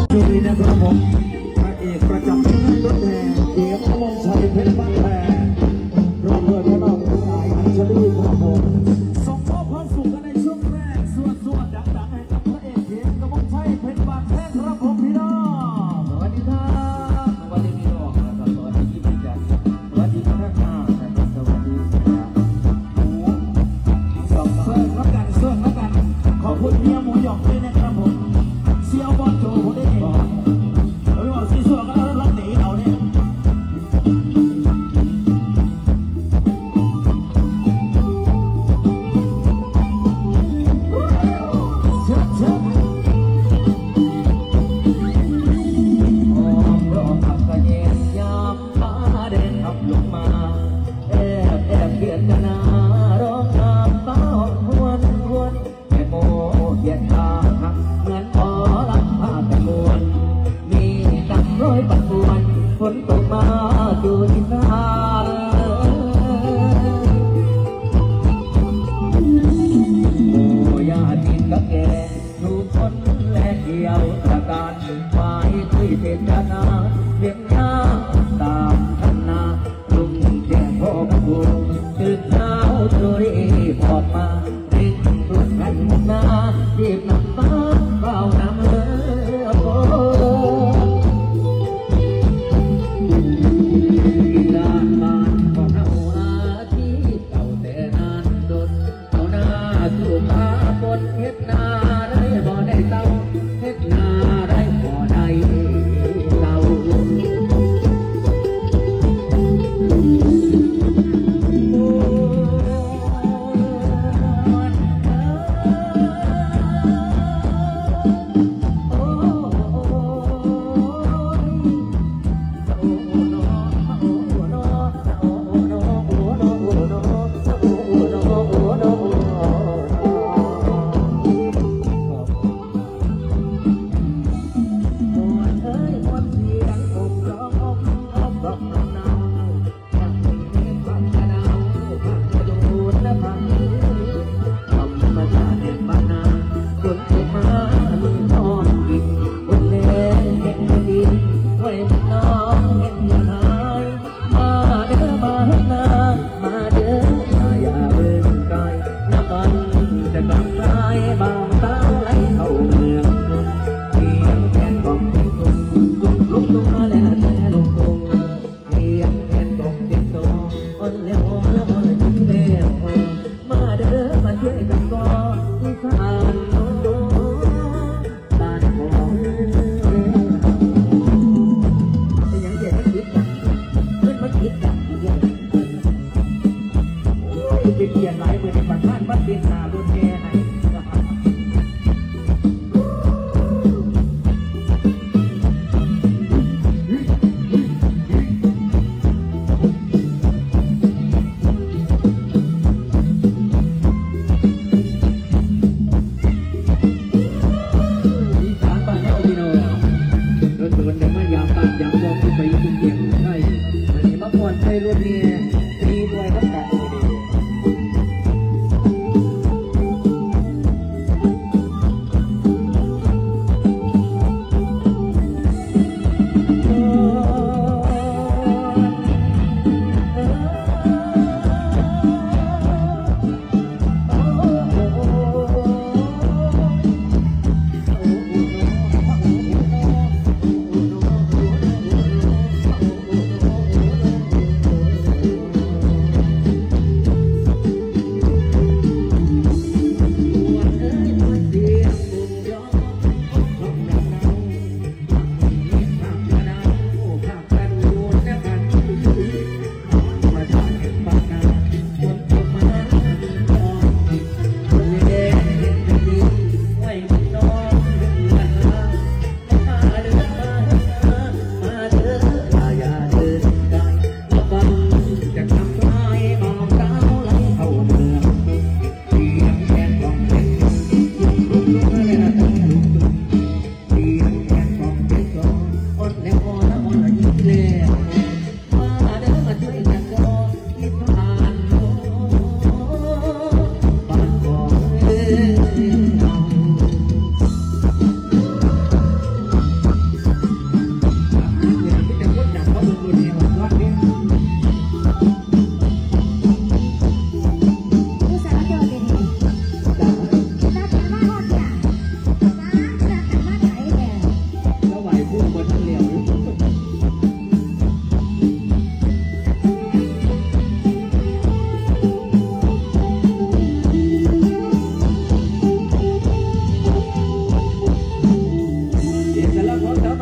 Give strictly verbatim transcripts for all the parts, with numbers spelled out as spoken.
ช่วงนี้นะครับผมพระเอกประจำงานรถแห่เกียรติอมรชัยเพชรบ้านแพรรวมด้วยพ่อน้องผู้ชายอัญชลีครับผมส่งมอบความสุขกันในช่วงแรกส่วนส่วนดังๆให้กับพระเอกเกียรติอมรชัยเพชรบ้านแพรครับผมพี่น้องสวัสดีครับสวัสดีพี่น้องนะครับสวัสดีพี่จันสวัสดีพนักงานนะครับสวัสดีสองเสื้อแล้วกันเสื้อแล้วกันขอบคุณเมียหมูหยองด้วยนะครับผมเซียวบอลโจผมได้เห็นไม่ว่าสีสวยก็รักหนีเอาเนี่ยเชิดเชิดหอมรอขับกระเย็นยามฟ้าเด่นขับลงมาแอบแอบเกียดกันนาร้องน้ำฟ้าหวนหวนแค่โมเกียดตาหักเหมือนพอรับผ้ากันมวนมีกับร้อยปัดปวนฝนตกมาดูที่นาโอ้ยาดินกับแกทุกคนแลกเกี่ยวตระการไม้คุยเจตนาเลี้ยงยาตามทันนาลุงแก่พ่อพูตื่นเช้าตัวรีบออกมาริ้งรถกันหน้าจีบน้ำฟ้าเบาน้ำเลือโอ้กินลานบ้านของเราอาที่เก่าแต่นานโดนเอาหน้าสู่ฟ้าบนเฮ็ดนาได้บ่ได้เต้าเฮ็ดนาได้บ่ได้เต้า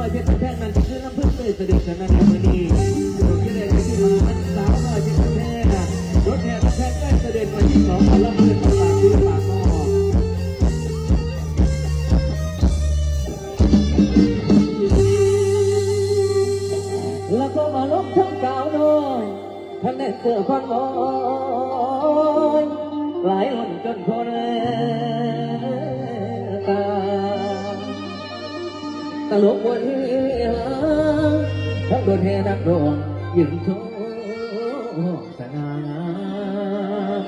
อยเพชรแท่งนั้นคือน้ำพึ่งเลยเสด็จกันในมือนี้ผมจะได้ที่มามันสาวน้อยเพชรแท่งรถแห่แท่งได้เสด็จมาที่สองมาล่ำเพื่อนมาฝากที่ฝากนอกแล้วก็มาลบทั้งเก่าน้อยท่านได้เสือควันน้อยหลายคนจนคนตาตลกวันนี้ทั้งโดนแห่นักร้องยืนโชว์สง่างาม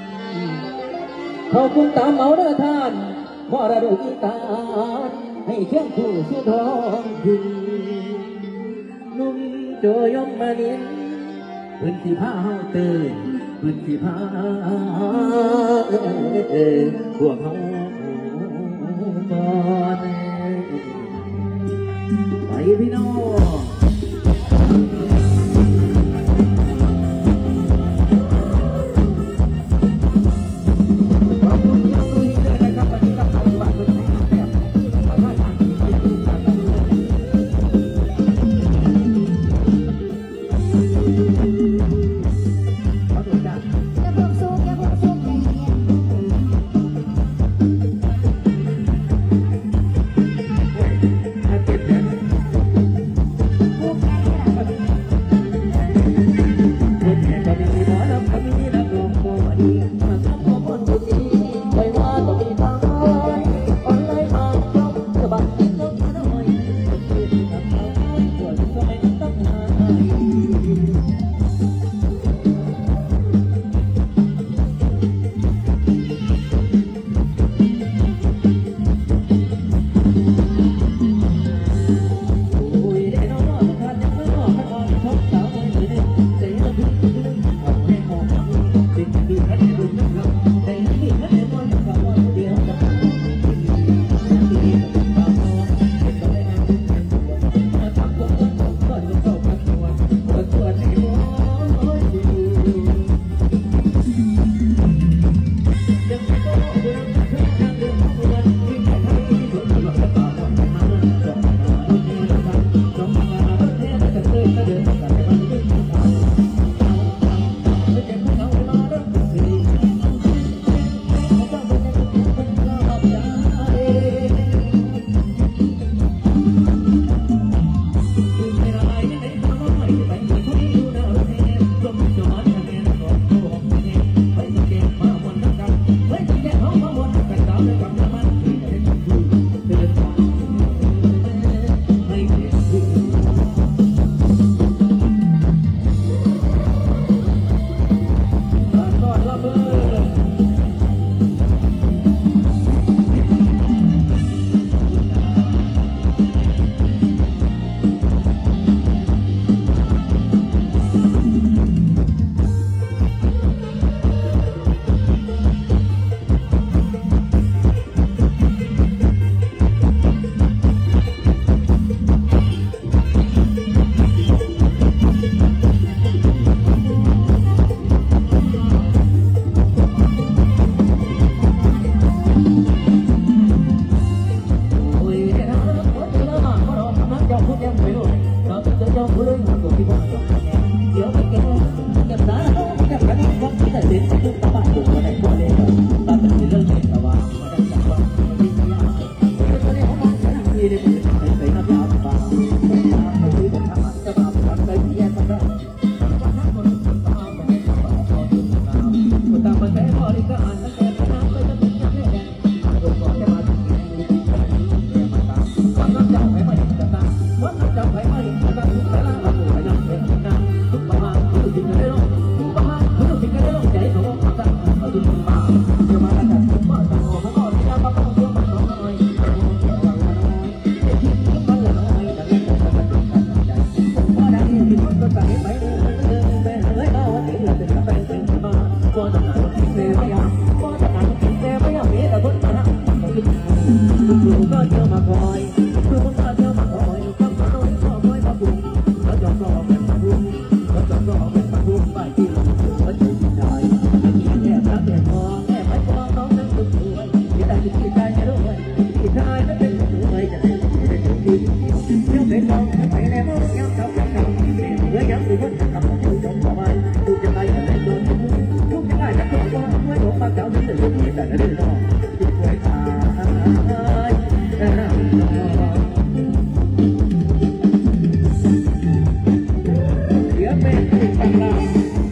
เขาคุณตามเมาเด้อท่านมรดกอีสานให้เชียงคู่สู่ท้องถิ่นนุ่มโจยมมาเนียนพื้นที่ผ้าเฮาเตยพื้นที่ผ้าพวกเขาบอนไปพี่น้องขอบคุณที่ดูด้วยนะครับวันนี้กับปฏิบัติเป็นแบบสามารถทำกิจกรรมการได้ขอบคุณจ้าอย่าเพิ่งซุกอย่าเพิ่งซุกใจเย็นถ้าเจ็บเนี่ยเที่ยวไปลองไปแล้วย้ำเก่าย้ำเก่าเมื่อย้ำถึงวันกับผู้จงบอกว่าดูจะไปจะได้ตัวทุกจะได้จะต้องว่าเมื่อหลงมาเก่าที่ถึงที่แต่ละเรื่องนอกที่ป่วยตายเสียเป็นที่ตั้งหน้า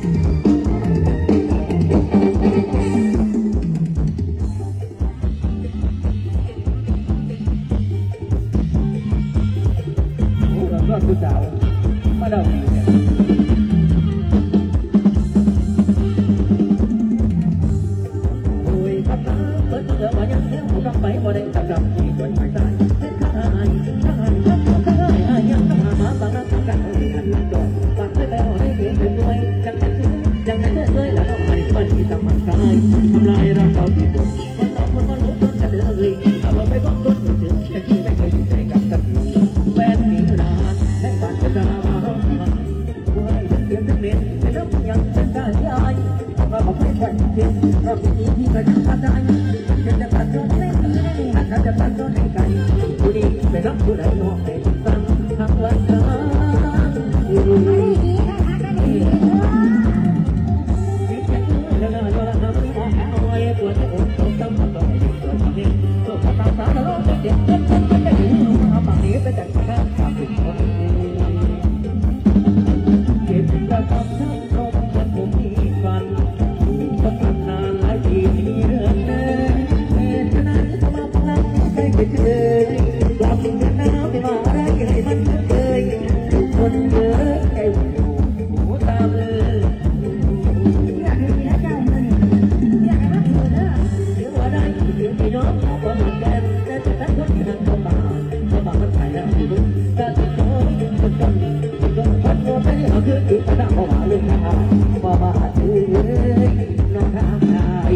ผู้สาวมาเดินโอ้ยพัดมาเปิดเสือมายังแถวกำไปบ่ได้จับจับที่สวยหายใจข้าหายข้าหายข้าหายข้าหายยังข้าหามาบางนักกันเอาที่หันจอดปากไม่แล้วได้เพียงเป็นด้วยจังแต่ซื้อจังแต่เลื่อยแล้วต้องไปมันที่ตั้งมันกายทำลายร่างเราที่สุดมันต้องมันก็ลุกมันจะเดินเลยเอาไปก็ต้นถึงแต่ที่ไม่เคยใจกับกันแฟนมีนานให้บ้านจะดาวว่าเสียงเม็ดแต่น้ำยังจะได้ยายมาบอกให้ควันเทียนเราเป็นที่กระชับกระจายจะจะตัดจนไม่อาจจะตัดจนไม่ไกลผู้นี้ไปรับผู้ใดนอกไปตั้งทางวันกันแล้วเราเราเราไม่มองหาอะไรปวดหัวต้องต้องต้องต้องให้ตัวจริงตัวตาตาตาเราจะเด็ดเด็ดเด็ดเด็ดถึงเราปากนี้ไปแต่ข้างข้างถึงคนเก็บกระทำทั้งครบจนผมมีฟันต้องทำนานหลายปีมีเรื่องเดินเหตุนั้นมาพลังไปไปเจอกลับกันน้ำไปมาอะไรให้มันเคยคนเยอะไอ้หูตาเบลอพี่น้องก็เหมือนกันแต่จะตั้งคนที่นั่งเข้ามาเข้ามามันถ่ายแล้วอยู่ด้วยแต่ทุกคนคนกันคนคนโมไปเอาคือคือประดับเข้ามาเลยค่ะมามาถือน้องทางไทย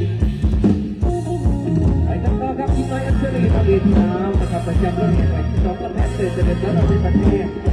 ไอ้ตั้งก็ครับที่น้อยอัศรีทวีน้ำนะครับประจำเรื่องนี้ไปสองก็แพ้เตือนเตือนแล้วเราไม่ตัดเนี่ย